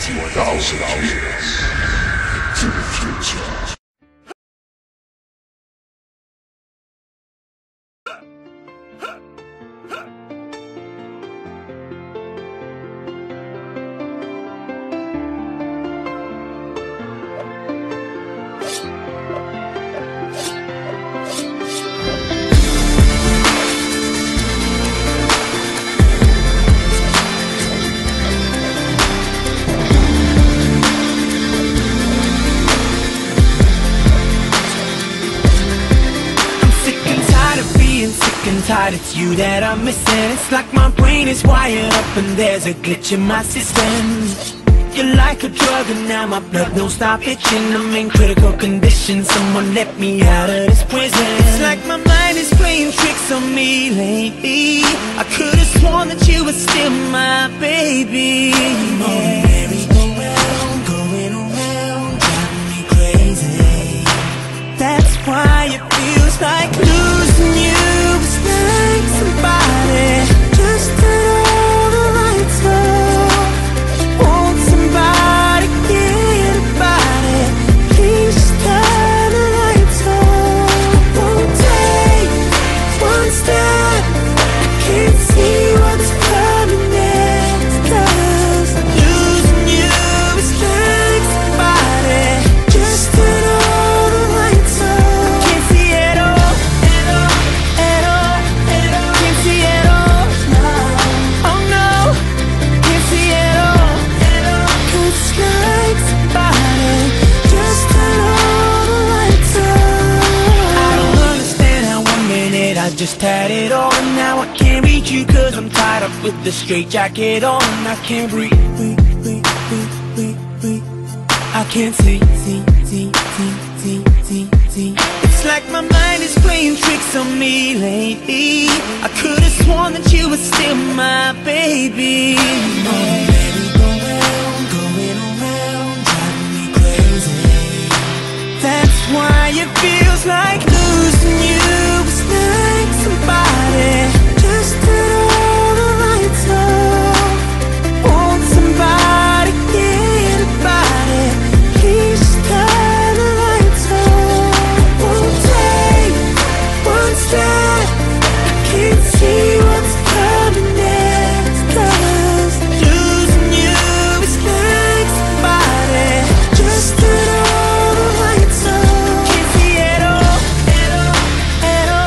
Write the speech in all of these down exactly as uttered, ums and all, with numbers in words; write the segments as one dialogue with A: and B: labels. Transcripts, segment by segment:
A: one thousand years to the future.
B: Tired, it's you that I'm missing. It's like my brain is wired up and there's a glitch in my system. You're like a drug and now my blood don't stop itching. I'm in critical condition, someone let me out of this prison. It's like my mind is playing tricks on me lately. I could've sworn that you were still my baby. I'm on a merry-go-round, going around, driving me crazy. That's why it feels like losing you. Like somebody just turn all the lights off. Won't somebody get about it? Please just turn the lights off. Won't take one step. Can't see what's coming next. 'Cause losing you is like somebody just turn all the lights off. Can't see it all, at all, at all. I just had it all and now I can't reach you 'cause I'm tied up with the straight jacket on. I can't breathe, breathe, breathe, breathe, breathe, breathe. I can't see, see, see, see, see, see, see. It's like my mind is playing tricks on me lately. I could've sworn that you were still my baby. Oh, baby, go round, going around, driving me crazy. That's why it feels like losing you. Like somebody just turn all the lights off. Won't somebody get about it? Please just turn the lights off. Won't take one step. Can't see what's coming next. 'Cause losing you is like somebody just turn all the lights off. Can't see it all, at all, at all.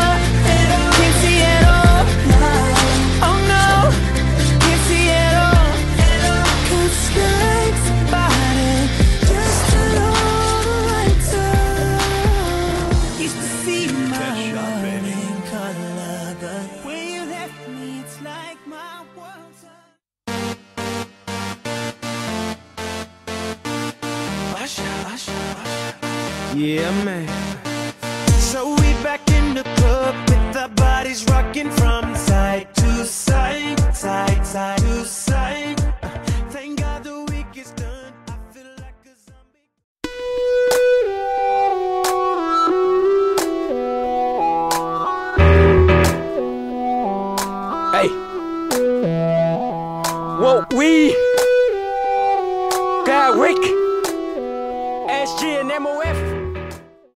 C: Yeah, man. So we back in the club with our bodies rocking from side to side, side, side to side. Uh, thank God the week is done. I feel like a zombie. Hey. Whoa, we.